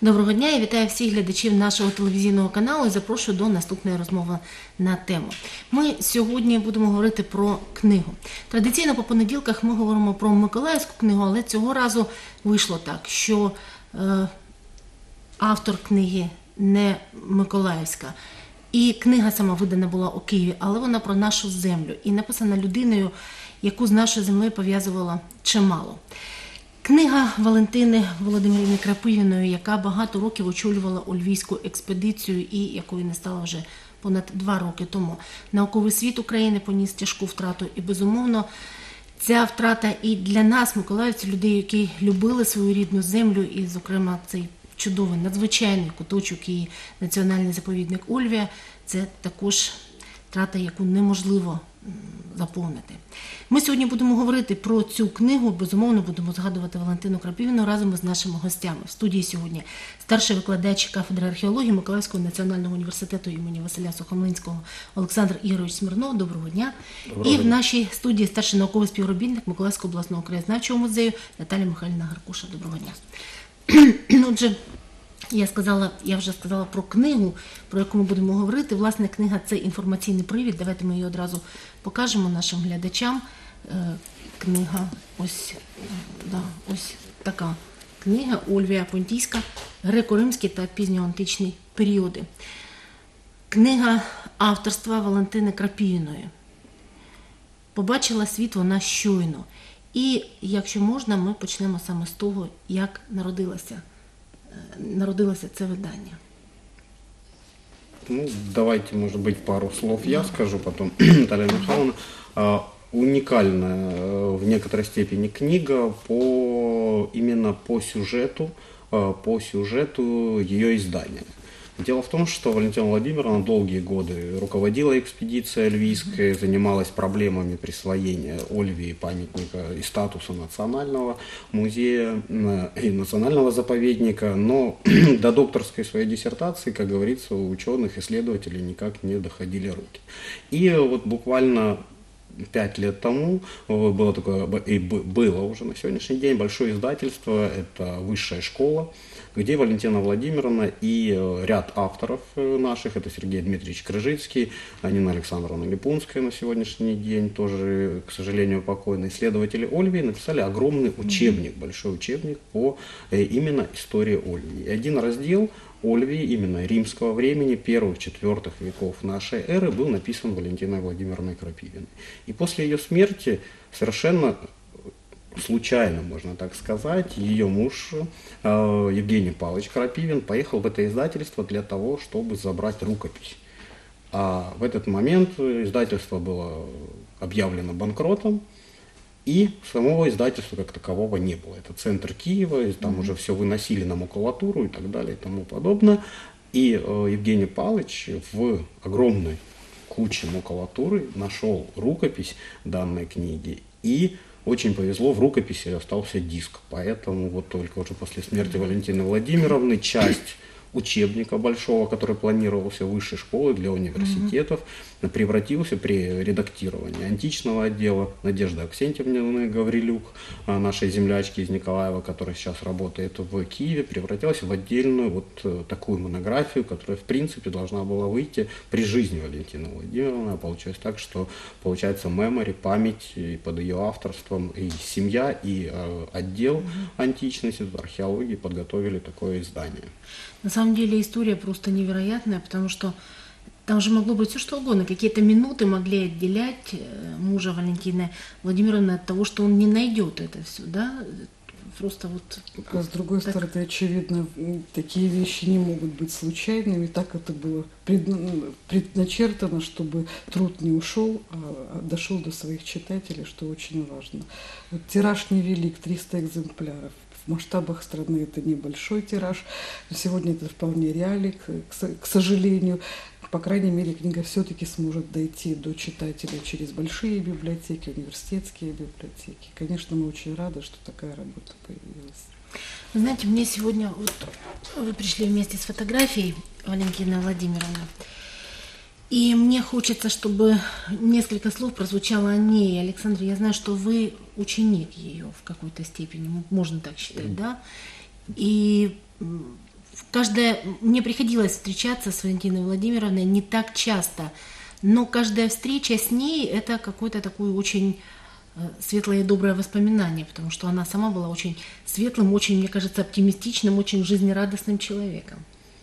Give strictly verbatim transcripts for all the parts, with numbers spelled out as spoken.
Доброго дня, я вітаю всіх глядачів нашого телевізійного каналу і запрошую до наступної розмови на тему. Ми сьогодні будемо говорити про книгу. Традиційно по понеділках ми говоримо про Миколаївську книгу, але цього разу вийшло так, що е, автор книги не Миколаївська. І книга сама видана була у Києві, але вона про нашу землю і написана людиною, яку з нашою землею пов'язувала чимало. Книга Валентини Володимирівни Крапивіної, яка багато років очолювала у Львівську експедицію і якої не стало вже понад два роки тому. Науковий світ України поніс тяжку втрату і, безумовно, ця втрата і для нас, миколаївців, людей, які любили свою рідну землю і, зокрема, цей чудовий, надзвичайний куточок і національний заповідник Ольвія, це також втрата, яку неможливо заповнити. Ми сьогодні будемо говорити про цю книгу, безумовно будемо згадувати Валентину Крапивіну разом із нашими гостями. В студії сьогодні старший викладач кафедри археології Миколаївського національного університету імені Василя Сухомлинського Олександр Ігорович Смірнов. Доброго дня. Доброго. І в нашій студії старший науковий співробітник Миколаївського обласного краєзнавчого музею Наталія Михайлівна Гаркуша. Доброго дня. Отже, Я сказала, я вже сказала про книгу, про яку ми будемо говорити. Власне, книга – це інформаційний привід. Давайте ми її одразу покажемо нашим глядачам. Книга, ось, да, ось така книга Ольвія Понтійська, греко-римські та пізньоантичні періоди. Книга авторства Валентини Крапивіної. Побачила світ вона щойно. І, якщо можна, ми почнемо саме з того, як народилася. народилось это видание? Ну, давайте, может быть, пару слов я скажу, потом Наталья Михайловна. Уникальная в некоторой степени книга по, именно по сюжету, по сюжету ее издания. Дело в том, что Валентина Владимировна долгие годы руководила экспедицией львийской, занималась проблемами присвоения Ольвии памятника и статуса национального музея и национального заповедника, но до докторской своей диссертации, как говорится, у ученых, исследователей никак не доходили руки. И вот буквально пять лет тому было такое, и было уже на сегодняшний день большое издательство, это «Высшая школа», где Валентина Владимировна и ряд авторов наших, это Сергей Дмитриевич Крыжицкий, Нина Александровна Липунская на сегодняшний день, тоже, к сожалению, покойные исследователи Ольвии, написали огромный учебник, большой учебник по именно истории Ольвии. И один раздел Ольвии, именно римского времени, первых-четвертых веков нашей эры, был написан Валентиной Владимировной Крапивиной. И после ее смерти совершенно случайно, можно так сказать, ее муж э, Евгений Павлович Крапивин поехал в это издательство для того, чтобы забрать рукопись. А в этот момент издательство было объявлено банкротом, и самого издательства как такового не было. Это центр Киева, там mm-hmm. уже все выносили на макулатуру и так далее и тому подобное. И э, Евгений Павлович в огромной куче макулатуры нашел рукопись данной книги, и очень повезло, в рукописи остался диск. Поэтому вот только уже после смерти Валентины Владимировны часть учебника большого, который планировался высшей школой для университетов, mm-hmm. превратился при редактировании античного отдела Надежды Аксентьевны Гаврилюк, нашей землячки из Николаева, которая сейчас работает в Киеве, превратилась в отдельную вот такую монографию, которая в принципе должна была выйти при жизни Валентины Владимировны. Получилось так, что получается мемори, память и под ее авторством и семья, и э, отдел mm-hmm. античности, археологии подготовили такое издание. На самом деле история просто невероятная, потому что там же могло быть все что угодно. Какие-то минуты могли отделять мужа Валентины Владимировны от того, что он не найдет это все, да? Просто вот... А с другой так... стороны, очевидно, такие вещи не могут быть случайными. Так это было пред... предначертано, чтобы труд не ушел, а дошел до своих читателей, что очень важно. Вот тираж невелик, триста экземпляров. В масштабах страны это небольшой тираж, но сегодня это вполне реалий, к сожалению. По крайней мере, книга все-таки сможет дойти до читателей через большие библиотеки, университетские библиотеки. Конечно, мы очень рады, что такая работа появилась. Вы знаете, мне сегодня, вот, вы пришли вместе с фотографией Валентины Владимировны, и мне хочется, чтобы несколько слов прозвучало о ней. Александр, я знаю, что вы ученик ее в какой-то степени, можно так считать, да? И каждая, мне приходилось встречаться с Валентиной Владимировной не так часто, но каждая встреча с ней – это какое-то такое очень светлое и доброе воспоминание, потому что она сама была очень светлым, очень, мне кажется, оптимистичным, очень жизнерадостным человеком.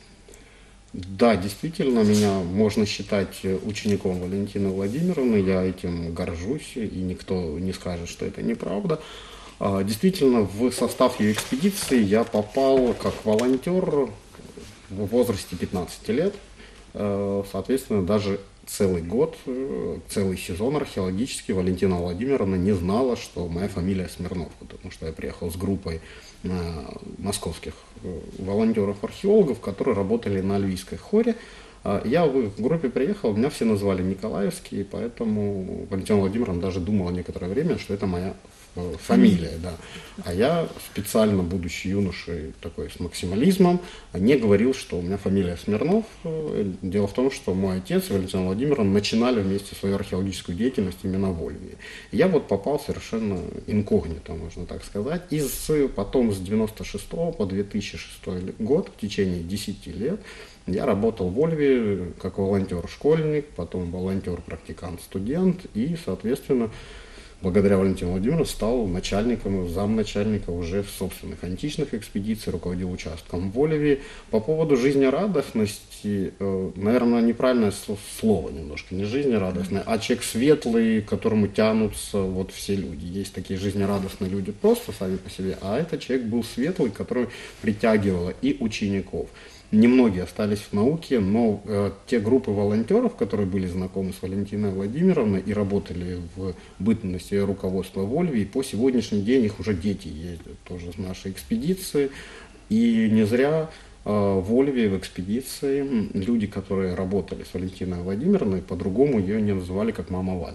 Да, действительно, меня можно считать учеником Валентины Владимировны, я этим горжусь, и никто не скажет, что это неправда. Действительно, в состав ее экспедиции я попал как волонтер в возрасте пятнадцати лет, соответственно, даже целый год, целый сезон археологический Валентина Владимировна не знала, что моя фамилия Смирнов, потому что я приехал с группой московских волонтеров-археологов, которые работали на Альвийской хоре. Я в их группе приехал, меня все назвали Николаевский, поэтому Валентина Владимировна даже думала некоторое время, что это моя фамилия, да. А я специально, будучи юношей такой с максимализмом, не говорил, что у меня фамилия Смирнов. Дело в том, что мой отец и Валентина Владимировна начинали вместе свою археологическую деятельность именно в Ольвии. И я вот попал совершенно инкогнито, можно так сказать. И с, потом с девяносто шестого по две тысячи шестой год, в течение десяти лет, я работал в Ольвии как волонтер-школьник, потом волонтер-практикант-студент и, соответственно, благодаря Валентине Владимировне стал начальником, замначальника уже собственных античных экспедиций, руководил участком в Ольвии. По поводу жизнерадостности, наверное, неправильное слово немножко, не жизнерадостное, а человек светлый, к которому тянутся вот все люди. Есть такие жизнерадостные люди просто сами по себе, а этот человек был светлый, который притягивал и учеников. Немногие остались в науке, но э, те группы волонтеров, которые были знакомы с Валентиной Владимировной и работали в бытности руководства в Ольвии, по сегодняшний день их уже дети ездят тоже в наши экспедиции. И не зря э, в Ольвии, в экспедиции, люди, которые работали с Валентиной Владимировной, по-другому ее не называли как «мама Валь».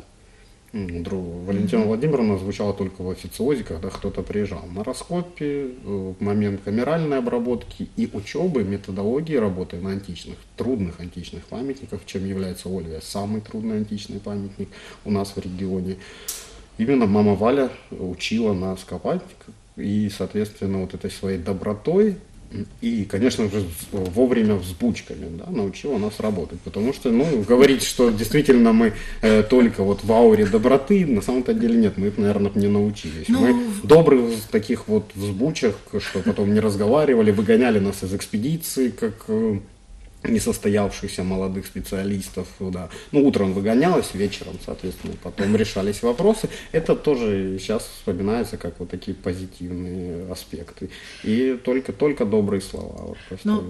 Валентина mm-hmm. Владимировна звучала только в официозе, когда кто-то приезжал на раскопе, в момент камеральной обработки и учебы, методологии работы на античных, трудных античных памятниках, чем является Ольвия, самый трудный античный памятник у нас в регионе. Именно мама Валя учила нас копать, и, соответственно, вот этой своей добротой и, конечно же, вовремя взбучками, да, научила нас работать. Потому что, ну, говорить, что действительно мы э, только вот в ауре доброты, на самом-то деле нет, мы, наверное, не научились. Но... Мы добры в таких вот взбучах, что потом не разговаривали, выгоняли нас из экспедиции, как э, несостоявшихся молодых специалистов, да. Ну, утром выгонялось, вечером, соответственно, потом решались вопросы. Это тоже сейчас вспоминается как вот такие позитивные аспекты. И только, только добрые слова. Вот, ну,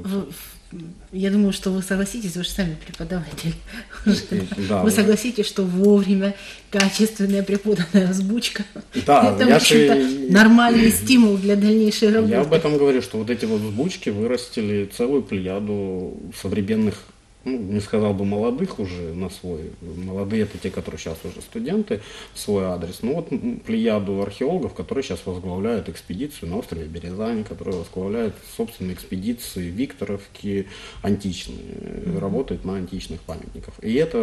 я думаю, что вы согласитесь, вы же сами преподаватель. Да, вы да. согласитесь, что вовремя качественная преподанная озвучка да, это, в общем-то, же... нормальный стимул для дальнейшей работы. Я об этом говорю, что вот эти вот озвучки вырастили целую плеяду современных, ну, не сказал бы молодых уже на свой, молодые это те, которые сейчас уже студенты, в свой адрес, ну вот плеяду археологов, которые сейчас возглавляют экспедицию на острове Березань, которые возглавляют собственные экспедиции Викторовки античные, mm-hmm. работают на античных памятниках. И это,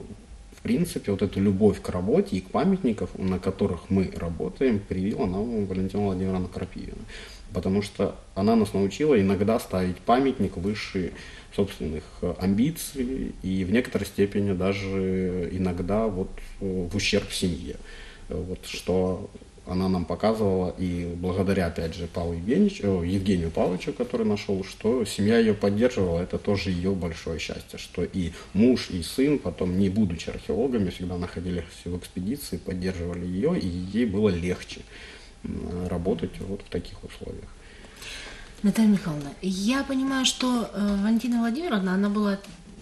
в принципе, вот эту любовь к работе и к памятникам, на которых мы работаем, привила нам Валентина Владимировна Крапивина. Потому что она нас научила иногда ставить памятник выше собственных амбиций и в некоторой степени даже иногда вот в ущерб семье. Вот что она нам показывала, и благодаря, опять же, Павлу Евгеньевичу, Евгению Павловичу, который нашел, что семья ее поддерживала, это тоже ее большое счастье, что и муж, и сын, потом, не будучи археологами, всегда находились в экспедиции, поддерживали ее, и ей было легче работать вот в таких условиях. Наталья Михайловна, я понимаю, что э, Валентина Владимировна, она была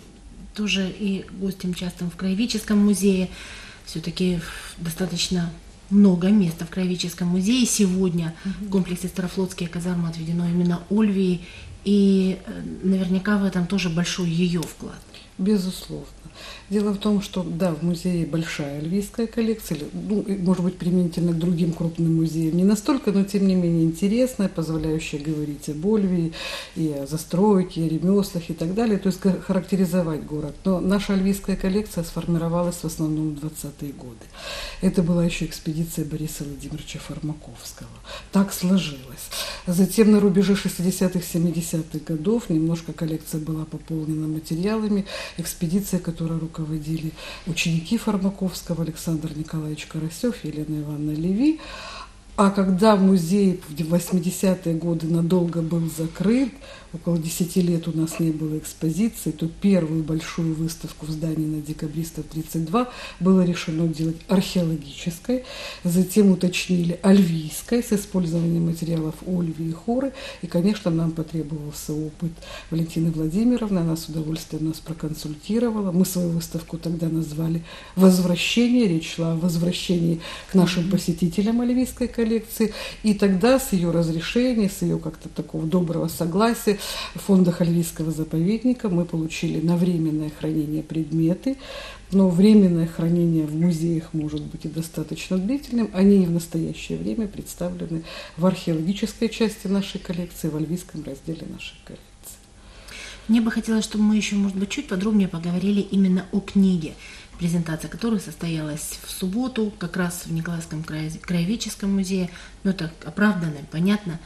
тоже и гостем частым в Краеведческом музее, все-таки достаточно много места в Краеведческом музее. Сегодня mm-hmm. в комплексе Старофлотские казармы отведено именно Ольвии, и э, наверняка в этом тоже большой ее вклад. Безусловно. Дело в том, что да, в музее большая альвийская коллекция, ну, может быть, применительно к другим крупным музеям не настолько, но тем не менее интересная, позволяющая говорить об Ольвии и о застройке, и о ремеслах и так далее, то есть характеризовать город. Но наша альвийская коллекция сформировалась в основном в двадцатые годы. Это была еще экспедиция Бориса Владимировича Фармаковского. Так сложилось. Затем на рубеже шестидесятых-семидесятых годов немножко коллекция была пополнена материалами. Экспедиция, которой руководили ученики Фармаковского, Александр Николаевич Карасев, Елена Ивановна Леви. А когда музей в восьмидесятые годы надолго был закрыт, около десяти лет у нас не было экспозиции, то первую большую выставку в здании на Декабристов тридцать два было решено делать археологической, затем уточнили альвийской с использованием материалов Ольвии и Хоры, и, конечно, нам потребовался опыт Валентины Владимировны, она с удовольствием нас проконсультировала. Мы свою выставку тогда назвали «Возвращение», речь шла о возвращении к нашим посетителям альвийской коллекции. коллекции. И тогда с ее разрешения, с ее как-то такого доброго согласия в фондах Альвийского заповедника мы получили на временное хранение предметы. Но временное хранение в музеях может быть и достаточно длительным. Они и в настоящее время представлены в археологической части нашей коллекции, в альвийском разделе нашей коллекции. Мне бы хотелось, чтобы мы еще, может быть, чуть подробнее поговорили именно о книге, презентация которой состоялась в субботу, как раз в Николаевском краеведческом музее. Ну, это оправданно, понятно.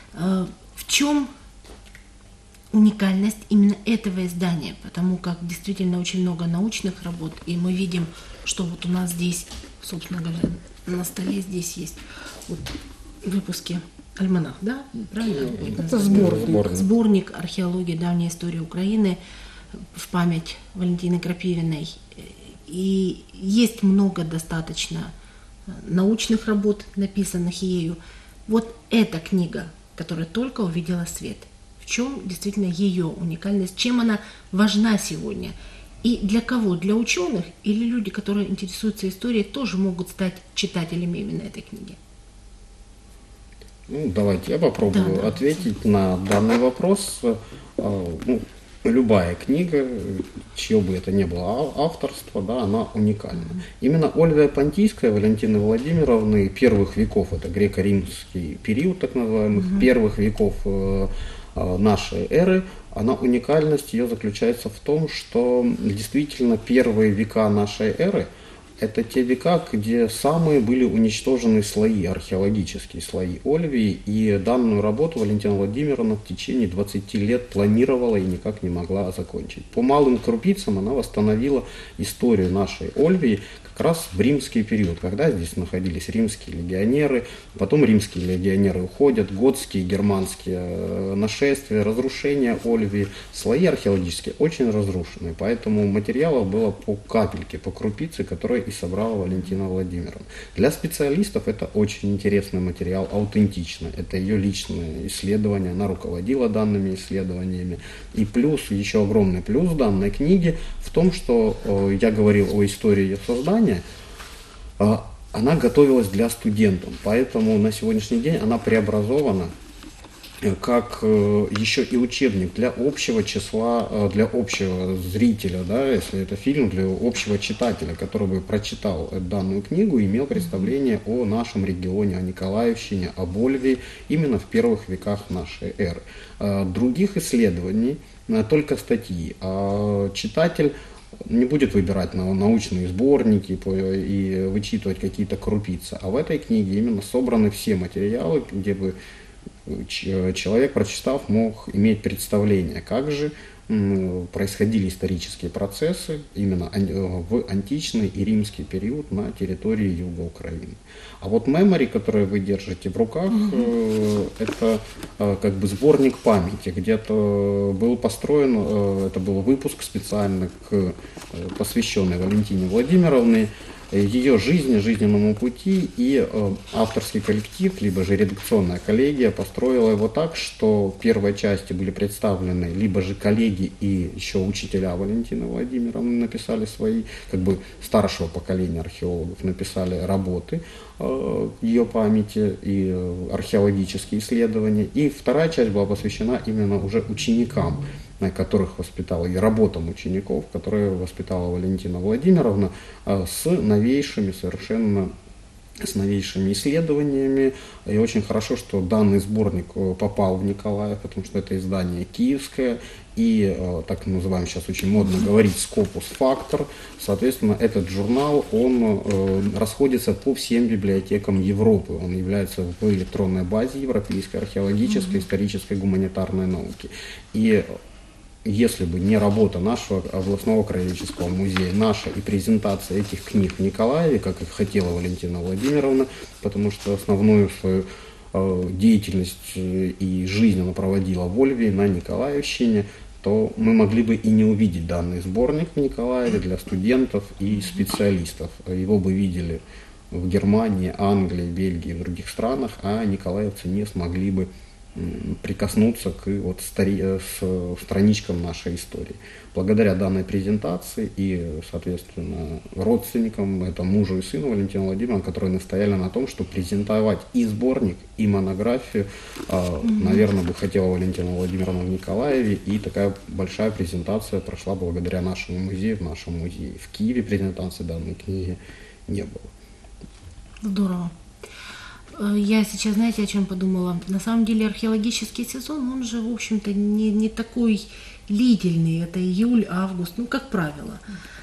В чем уникальность именно этого издания? Потому как действительно очень много научных работ, и мы видим, что вот у нас здесь, собственно говоря, на столе здесь есть вот выпуски «Альманах», да? Правильно? Это сборник. Сборник археологии давней истории Украины в память Валентины Крапивиной. И есть много достаточно научных работ, написанных ею. Вот эта книга, которая только увидела свет, в чем действительно ее уникальность, чем она важна сегодня? И для кого? Для ученых или люди, которые интересуются историей, тоже могут стать читателями именно этой книги? Ну, давайте я попробую да, да. ответить на данный вопрос. Ну, любая книга, чье бы это ни было авторство, да, она уникальна. Mm-hmm. Именно Ольвия Понтийская, Валентины Владимировны первых веков, это греко-римский период, так называемых, mm-hmm. первых веков э, нашей эры, она уникальность ее заключается в том, что действительно первые века нашей эры это те века, где самые были уничтожены слои, археологические слои Ольвии, и данную работу Валентина Владимировна в течение двадцати лет планировала и никак не могла закончить. По малым крупицам она восстановила историю нашей Ольвии как раз в римский период, когда здесь находились римские легионеры, потом римские легионеры уходят, готские, германские нашествия, разрушения Ольвии, слои археологические очень разрушены, поэтому материалов было по капельке, по крупице, которые и собрала Валентина Владимировна. Для специалистов это очень интересный материал, аутентичный, это ее личное исследование, она руководила данными исследованиями. И плюс, еще огромный плюс данной книги в том, что э, я говорил о истории ее создания, она готовилась для студентов, поэтому на сегодняшний день она преобразована как еще и учебник для общего числа, для общего зрителя, да, если это фильм, для общего читателя, который бы прочитал данную книгу и имел представление о нашем регионе, о Николаевщине, о Ольвии именно в первых веках нашей эры. Других исследований, только статьи, а читатель не будет выбирать научные сборники и вычитывать какие-то крупицы, а в этой книге именно собраны все материалы, где бы человек, прочитав, мог иметь представление, как же происходили исторические процессы именно в античный и римский период на территории юга Украины. А вот memory, который вы держите в руках, mm-hmm. это как бы сборник памяти. Где-то был построен, это был выпуск специально к, посвященный Валентине Владимировне, ее жизни, жизненному пути, и э, авторский коллектив, либо же редакционная коллегия построила его так, что в первой части были представлены либо же коллеги и еще учителя Валентины Владимировны написали свои, как бы старшего поколения археологов написали работы э, ее памяти и э, археологические исследования, и вторая часть была посвящена именно уже ученикам на которых воспитала, и работам учеников, которые воспитала Валентина Владимировна, с новейшими совершенно с новейшими исследованиями. И очень хорошо, что данный сборник попал в Николаев, потому что это издание киевское, и, так называем сейчас очень модно говорить, Scopus Factor. Соответственно, этот журнал, он расходится по всем библиотекам Европы. Он является в электронной базе европейской археологической, исторической, гуманитарной науки. И если бы не работа нашего областного краеведческого музея, наша и презентация этих книг в Николаеве, как и хотела Валентина Владимировна, потому что основную свою э, деятельность и жизнь она проводила в Ольве, на Николаевщине, то мы могли бы и не увидеть данный сборник в Николаеве для студентов и специалистов. Его бы видели в Германии, Англии, Бельгии, в других странах, а николаевцы не смогли бы прикоснуться к вот стари, с страничкам нашей истории. Благодаря данной презентации и, соответственно, родственникам, это мужу и сыну Валентина Владимировна, которые настояли на том, что презентовать и сборник, и монографию, mm-hmm. наверное, бы хотела Валентина Владимировна в Николаеве, и такая большая презентация прошла благодаря нашему музею, в нашем музее. В Киеве презентации данной книги не было. Здорово. Я сейчас, знаете, о чем подумала? На самом деле археологический сезон, он же, в общем-то, не, не такой длительный. Это июль, август, ну, как правило.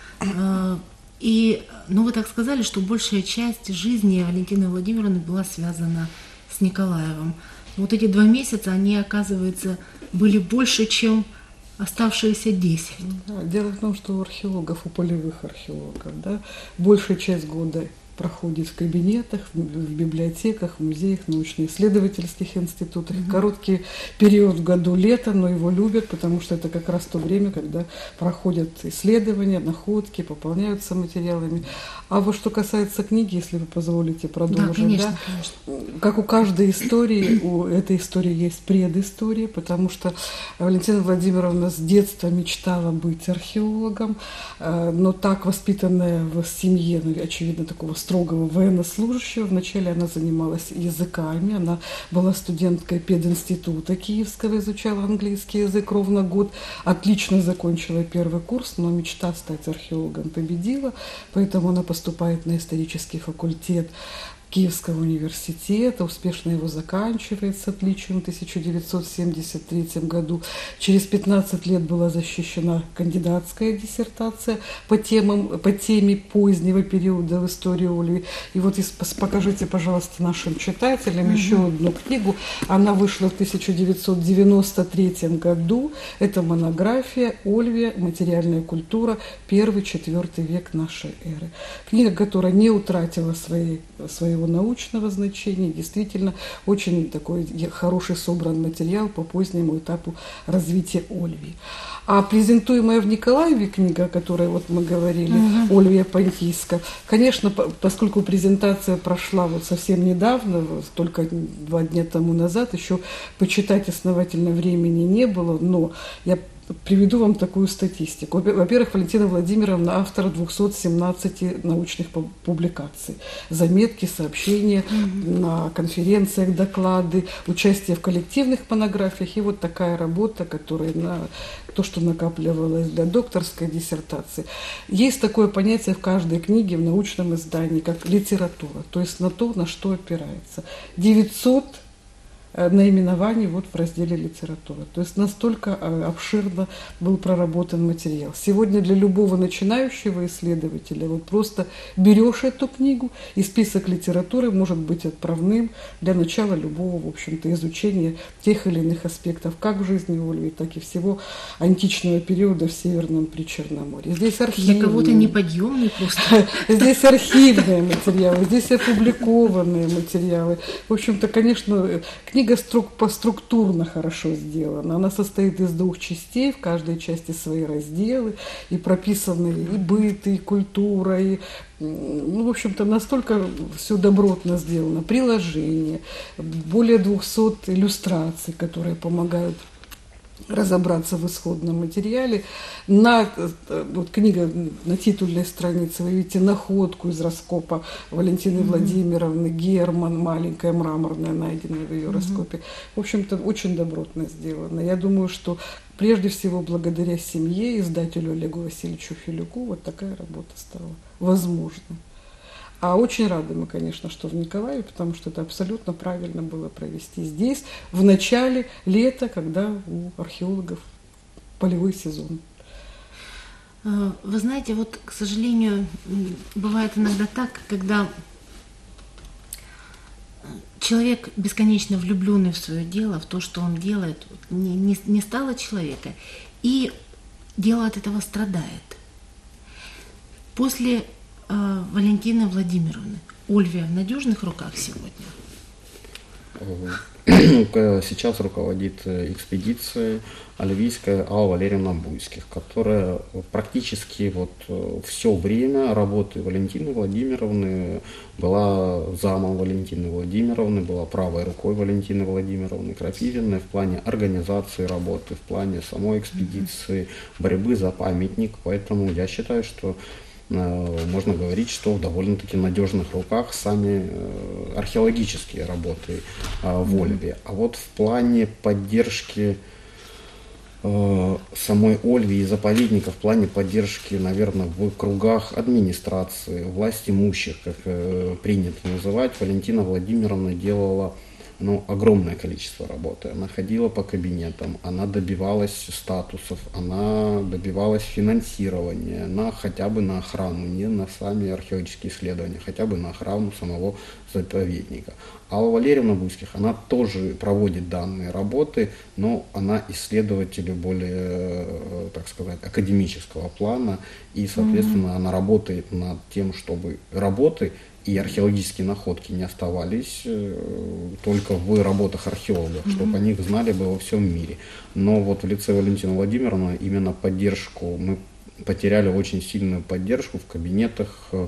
И, ну, вы так сказали, что большая часть жизни Валентины Владимировны была связана с Николаевым. Вот эти два месяца, они, оказывается, были больше, чем оставшиеся десять. Да, дело в том, что у археологов, у полевых археологов, да, большая часть года проходит в кабинетах, в библиотеках, в музеях, научно-исследовательских институтах. Mm-hmm. Короткий период в году лета, но его любят, потому что это как раз то время, когда проходят исследования, находки, пополняются материалами. А вот что касается книги, если вы позволите продолжить, да, конечно, да, конечно. Как у каждой истории, у этой истории есть предыстория, потому что Валентина Владимировна с детства мечтала быть археологом, но так воспитанная в семье, ну, очевидно, такого строгого военнослужащего. Вначале она занималась языками, она была студенткой пединститута Киевского, изучала английский язык ровно год, отлично закончила первый курс, но мечта стать археологом победила, поэтому она поступает на исторический факультет Киевского университета, успешно его заканчивает с отличием в тысяча девятьсот семьдесят третьем году. Через пятнадцать лет была защищена кандидатская диссертация по, темам, по теме позднего периода в истории Ольвы. И вот покажите, пожалуйста, нашим читателям mm-hmm. еще одну книгу. Она вышла в тысяча девятьсот девяносто третьем году. Это монография «Ольвия. Материальная культура. Первый-четвертый век нашей эры». Книга, которая не утратила своей, своего научного значения, действительно очень такой хороший собран материал по позднему этапу развития Ольвии. А презентуемая в Николаеве книга, о которой вот мы говорили, uh-huh. Ольвия Понтийска, конечно, по, поскольку презентация прошла вот совсем недавно, только два дня тому назад, еще почитать основательно времени не было, но я приведу вам такую статистику. Во-первых, Валентина Владимировна автор двухсот семнадцати научных публикаций. Заметки, сообщения mm-hmm. на конференциях, доклады, участие в коллективных монографиях. И вот такая работа, которая на то, что накапливалось для докторской диссертации. Есть такое понятие в каждой книге, в научном издании, как литература. То есть на то, на что опирается. девятьсот наименований вот в разделе «Литература». То есть настолько обширно был проработан материал. Сегодня для любого начинающего исследователя вот просто берешь эту книгу, и список литературы может быть отправным для начала любого, в общем-то, изучения тех или иных аспектов как в жизни Ольвии, так и всего античного периода в Северном Причерноморье. Здесь архивные. Для кого-то неподъемный просто. Здесь архивные материалы, здесь опубликованные материалы. В общем-то, конечно, книга Книга структурно хорошо сделана. Она состоит из двух частей, в каждой части свои разделы, и прописаны и быт, и культура, и, ну, в общем-то, настолько все добротно сделано. Приложения, более двухсот иллюстраций, которые помогают разобраться в исходном материале. На, вот книга на титульной странице, вы видите находку из раскопа Валентины mm-hmm. Владимировны Герман, маленькая мраморная, найденная в ее mm-hmm. раскопе. В общем-то, очень добротно сделано. Я думаю, что прежде всего благодаря семье, издателю Олегу Васильевичу Филюку, вот такая работа стала возможна. А очень рады мы, конечно, что в Николаеве, потому что это абсолютно правильно было провести здесь, в начале лета, когда у археологов полевой сезон. Вы знаете, вот, к сожалению, бывает иногда так, когда человек, бесконечно влюбленный в свое дело, в то, что он делает, не, не, не стало человека, и дело от этого страдает. После Валентины Владимировны, Ольвия в надежных руках сегодня? Сейчас руководит экспедицией альвийская Алла Валерьевна Буйских, которая практически вот все время работы Валентины Владимировны была замом Валентины Владимировны, была правой рукой Валентины Владимировны Крапивиной в плане организации работы, в плане самой экспедиции, борьбы за памятник. Поэтому я считаю, что можно говорить, что в довольно-таки надежных руках сами археологические работы в Ольве. А вот в плане поддержки самой Ольвии и заповедника, в плане поддержки, наверное, в кругах администрации, власть имущих, как принято называть, Валентина Владимировна делала ну, огромное количество работы. Она ходила по кабинетам, она добивалась статусов, она добивалась финансирования на хотя бы на охрану, не на сами археологические исследования, хотя бы на охрану самого заповедника. Алла Валерьевна Буйских, она тоже проводит данные работы, но она исследователь более, так сказать, академического плана, и, соответственно, mm-hmm. она работает над тем, чтобы работы и археологические находки не оставались э, только в работах археологов, mm-hmm. чтобы о них знали бы во всем мире. Но вот в лице Валентины Владимировны именно поддержку, мы потеряли очень сильную поддержку в кабинетах э,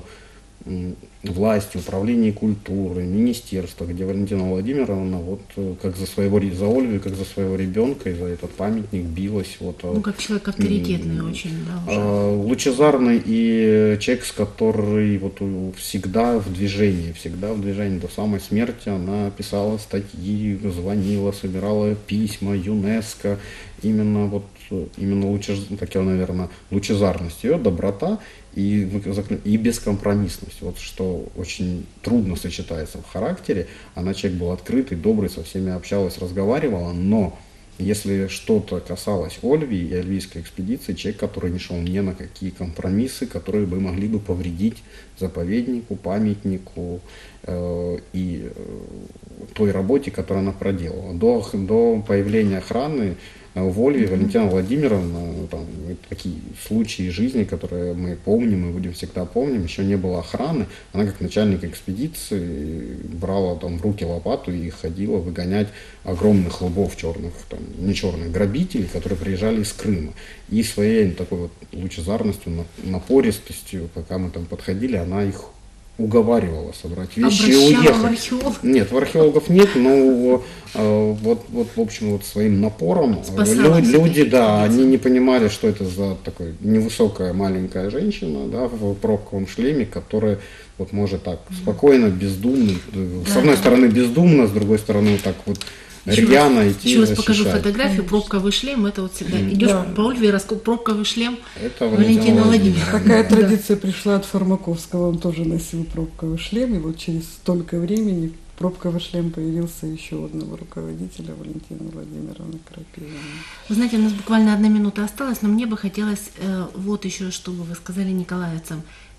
власти, управления культуры, министерства, где Валентина Владимировна вот как за своего, за Ольгу, как за своего ребенка и за этот памятник билась. Вот, ну, как человек авторитетный м- очень, да, уже. Лучезарный и человек, который вот всегда в движении, всегда в движении до самой смерти. Она писала статьи, звонила, собирала письма ЮНЕСКО. Именно вот, именно лучез, такая, наверное, лучезарность ее, доброта и, и бескомпромиссность, вот что очень трудно сочетается в характере. Она человек был открытый, добрый, со всеми общалась, разговаривала, но если что-то касалось Ольвии и альвийской экспедиции, человек, который не шел ни на какие компромиссы, которые бы могли бы повредить заповеднику, памятнику э, и э, той работе, которую она проделала. До, до появления охраны в Ольве Валентина Владимировна, там, такие случаи жизни, которые мы помним и будем всегда помним, еще не было охраны. Она как начальник экспедиции брала там, в руки лопату и ходила выгонять огромных лбов черных, там, не черных, грабителей, которые приезжали из Крыма. И своей такой вот лучезарностью, напористостью, пока мы там подходили, она их уговаривала собрать вещи и уехать. В археолог? Нет, в археологов нет, но э, вот, вот, в общем, вот своим напором лю, люди, да, они не понимали, что это за такой невысокая маленькая женщина, да, в пробковом шлеме, которая вот может так спокойно, бездумно, да, с одной да. стороны бездумно, с другой стороны вот так вот рьяно идти. Сейчас покажу фотографию, пробковый шлем, это вот всегда идешь да. по Ольве, раскоп, пробковый шлем это Валентина Владимировна. Такая да. традиция пришла от Фармаковского, он тоже носил пробковый шлем, и вот через столько времени пробковый шлем появился еще у одного руководителя, Валентины Владимировны Крапивиной. Вы знаете, у нас буквально одна минута осталась, но мне бы хотелось э, вот еще, чтобы вы сказали николаевцам.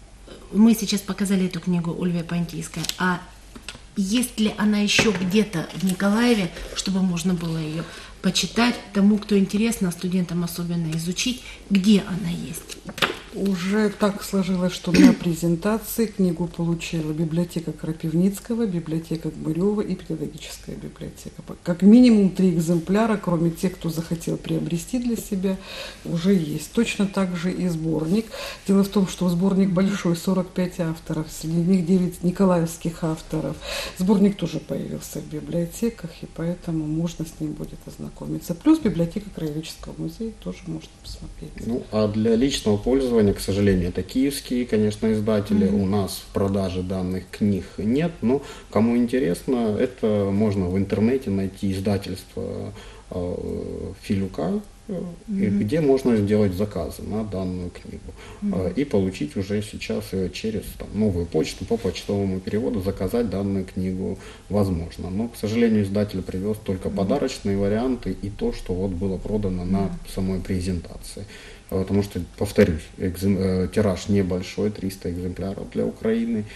Мы сейчас показали эту книгу «Ольвия Понтийская», а есть ли она еще где-то в Николаеве, чтобы можно было ее почитать тому, кто интересно, студентам особенно изучить, где она есть? Уже так сложилось, что на презентации книгу получила библиотека Крапивницкого, библиотека Гмырева и педагогическая библиотека. Как минимум три экземпляра, кроме тех, кто захотел приобрести для себя, уже есть. Точно так же и сборник. Дело в том, что сборник большой, сорок пять авторов, среди них девять николаевских авторов. Сборник тоже появился в библиотеках, и поэтому можно с ним будет ознакомиться. Плюс библиотека Краеведческого музея тоже можно посмотреть. Ну, а для личного пользования, к сожалению, это киевские, конечно, издатели. Mm-hmm. У нас в продаже данных книг нет, но кому интересно, это можно в интернете найти издательство э, Филюка, mm-hmm. где можно сделать заказы на данную книгу mm-hmm. э, и получить уже сейчас ее через там, новую почту по почтовому переводу, заказать данную книгу возможно. Но, к сожалению, издатель привез только mm-hmm. подарочные варианты и то, что вот было продано mm-hmm. на самой презентации. Потому что, повторюсь, экзем... тираж небольшой, триста экземпляров для Украины,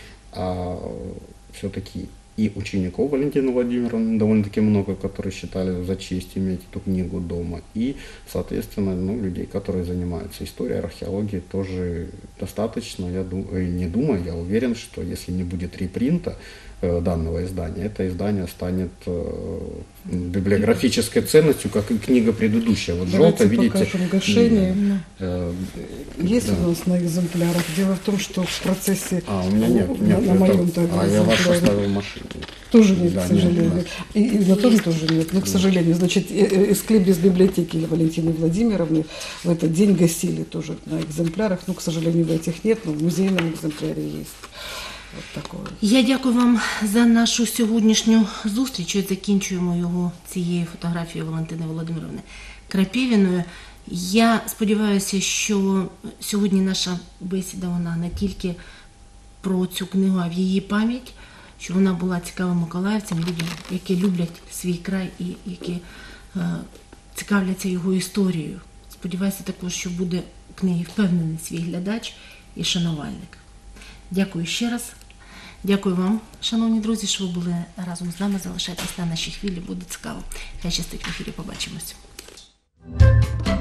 а все-таки и учеников Валентины Владимировны довольно-таки много, которые считали за честь иметь эту книгу дома, и, соответственно, ну, людей, которые занимаются историей, археологией, тоже достаточно. Я думаю, не думаю, я уверен, что если не будет репринта э, данного издания, это издание станет э, библиографической ценностью, как и книга предыдущая. Вот Давайте желтая, видите, покажем гашение. Э, Есть да. у нас на экземплярах. Дело в том, что в процессе... А, у меня нет, нет, на, на моем это, а я ваш оставил в машине. Тоже нет, Да, к сожалению. нет, И, и на том тоже нет. Но, к сожалению, значит, эсклеп без библиотеки Валентины Владимировны в этот день гасили тоже на экземплярах. Ну, к сожалению, в этих нет, но в музейном экземпляре есть. От такого. Я дякую вам за нашу сьогоднішню зустріч. Ось закінчуємо його цією фотографією Валентини Володимирівни Крапівіною. Я сподіваюся, що сьогодні наша бесіда вона не тільки про цю книгу, а в її пам'ять, що вона була цікавим миколаївцям, людям, які люблять свій край і які е, цікавляться його історією. Сподіваюся також, що буде у книги впевнений свій глядач і шанувальник. Дякую ще раз. Дякую вам, шановні друзі, що ви були разом з нами. Залишайтесь на нашій хвилі, буде цікаво. Хай щастить в ефірі, побачимось.